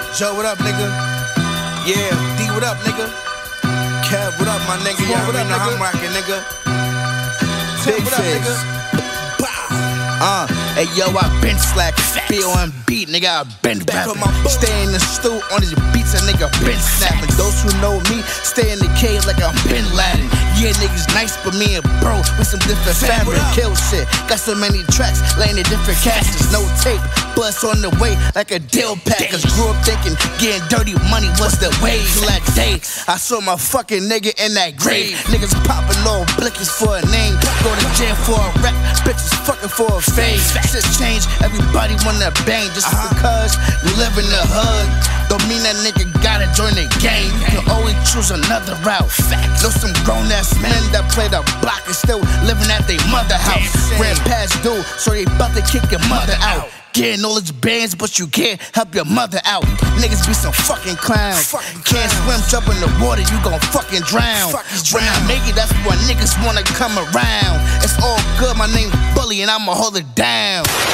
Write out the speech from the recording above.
Joe, what up, nigga? Yeah, D, what up, nigga? Kev, what up, my nigga? Yeah, what up, nigga? I'm rockin', nigga. Big what up, nigga? Hey yo, I been slack, feel on beat, nigga, I been rapping. Stay in the stew on these beats, a nigga been snapping. Those who know me, stay in the cave like I'm Bin Laden. Yeah, niggas nice, but me and bro, with some different fabric, kill shit. Got so many tracks, laying in different castles, no tape. Bus on the way like a deal pack, cause grew up thinking getting dirty money was the wave. Like day, I saw my fucking nigga in that grave. Niggas popping little blickies for a name, go to jail for a rap, bitches fucking for a fade. Shit change, everybody wanna bang just because you live in the hood. Don't mean that nigga gotta join the game. You can always choose another route. Know some grown ass men that play the block and still living at their mother house. Ran past dude, so they bout to kick your mother out. Getting all these bands, but you can't help your mother out. Niggas be some fucking clowns. Can't swim, jump in the water, you gon' fucking drown. When I make it, that's when niggas wanna come around. It's all good, my name's Bully, and I'ma hold it down.